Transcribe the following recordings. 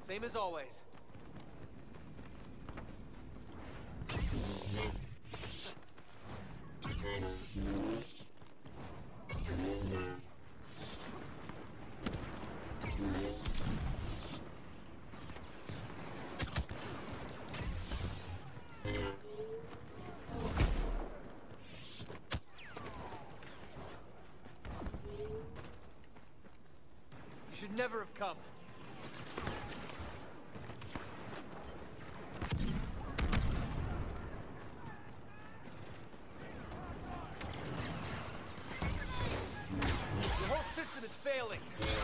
Same as always. You should never have come. The whole system is failing.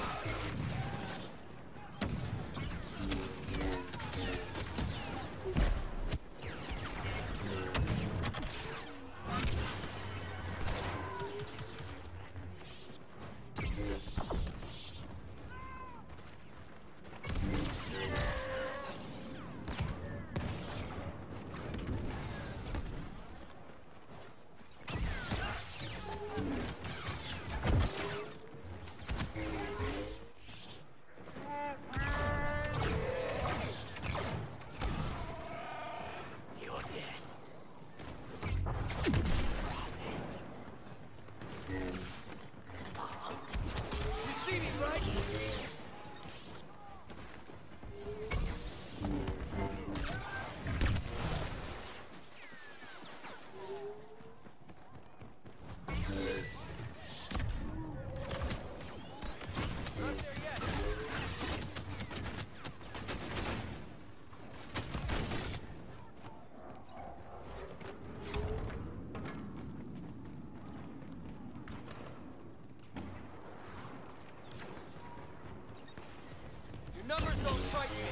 Numbers don't fight me.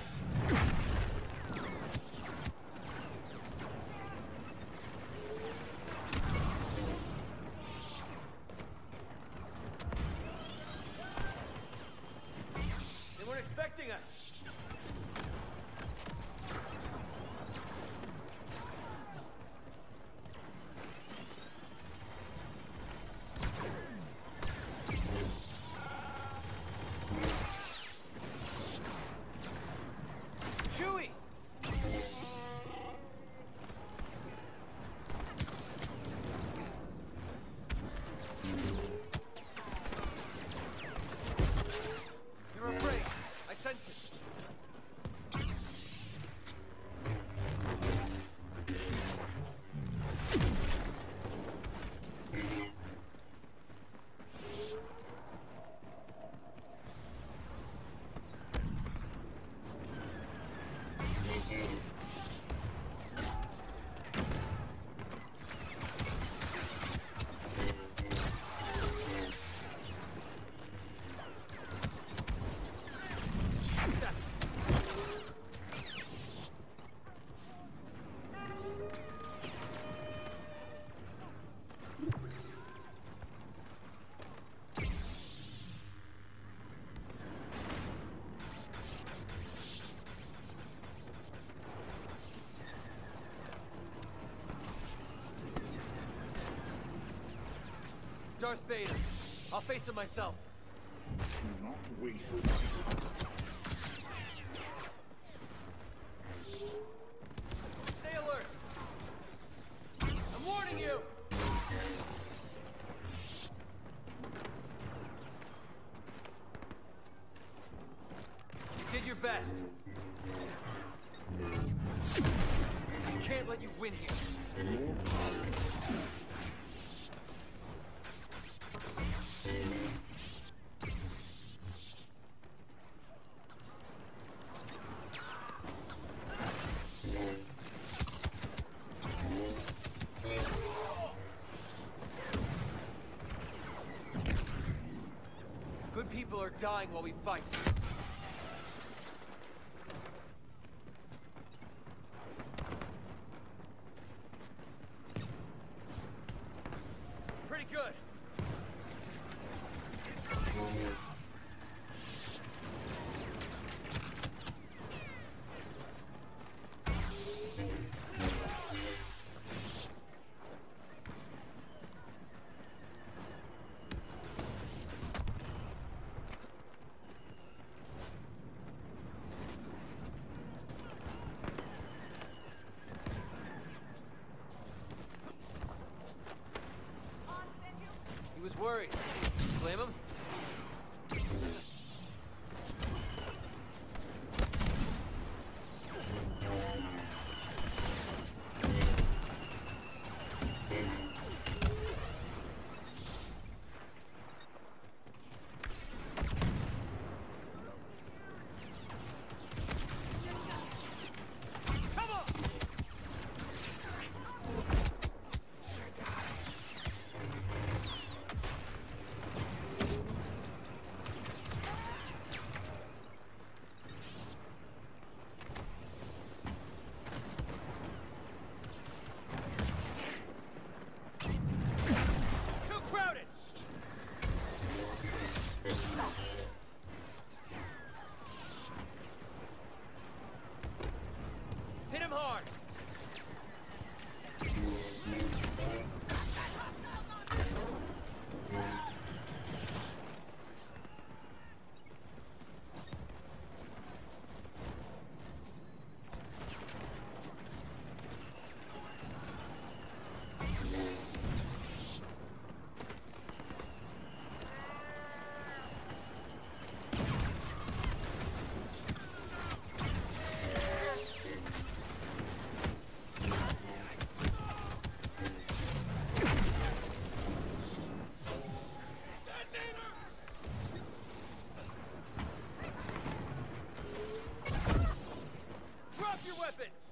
They weren't expecting us. Chewie! You're afraid. I sense it. Darth Vader. I'll face him myself. Do not waste. Stay alert! I'm warning you! You did your best. I can't let you win here. Your power. Good people are dying while we fight. Pretty good. weapons!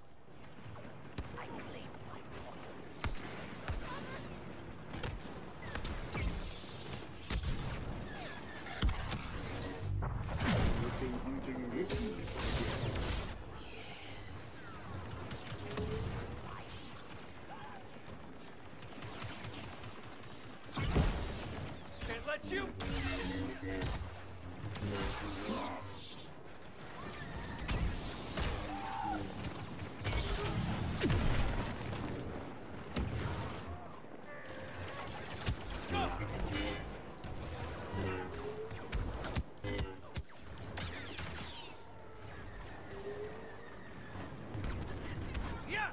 You've been hunting with me. Can't let you! Yeah!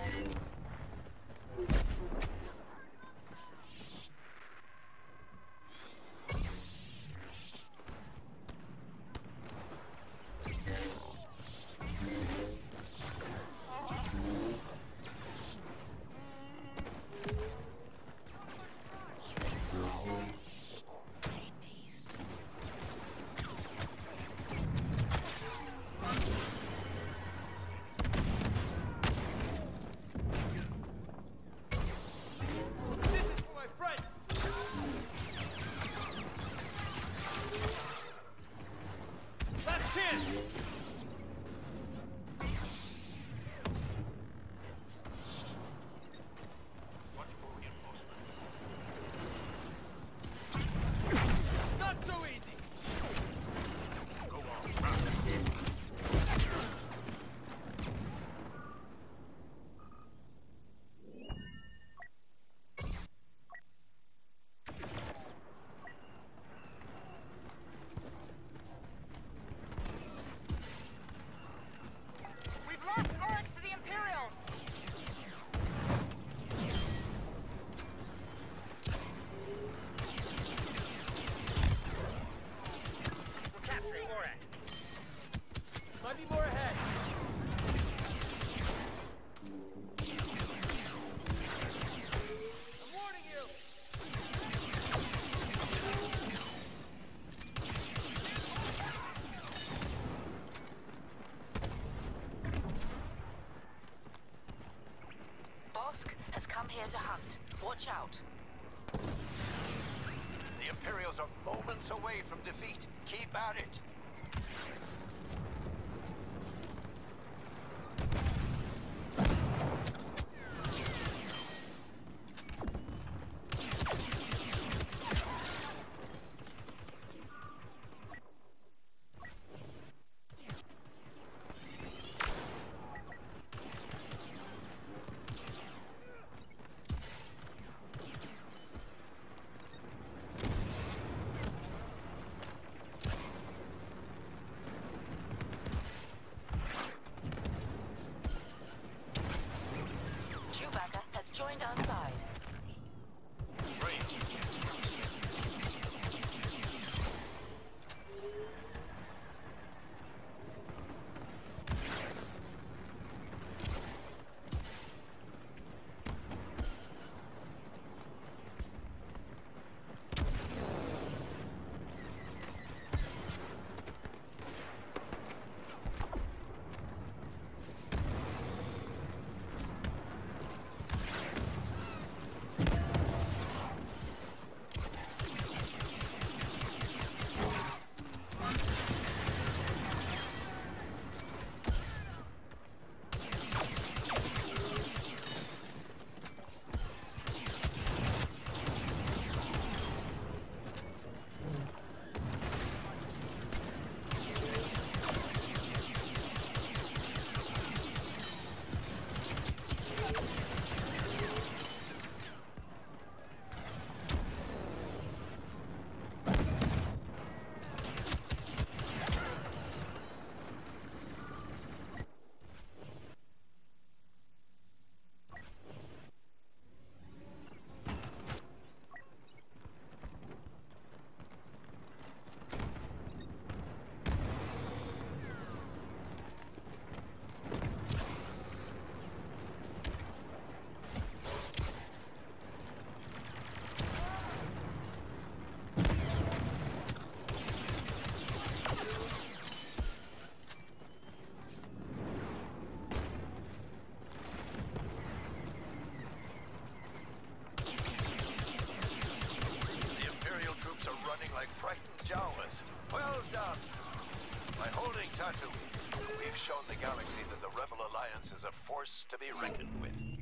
This is for my friends! Last chance! Not so easy! We've lost Oryx to the Imperials! We're capturing Oryx. Might be more ahead. I'm warning you! Bosk has come here to hunt. Watch out. The Imperials are moments away from defeat. Keep at it. like frightened Jawas. Well done. By holding Tatooine, we've shown the galaxy that the Rebel Alliance is a force to be reckoned with.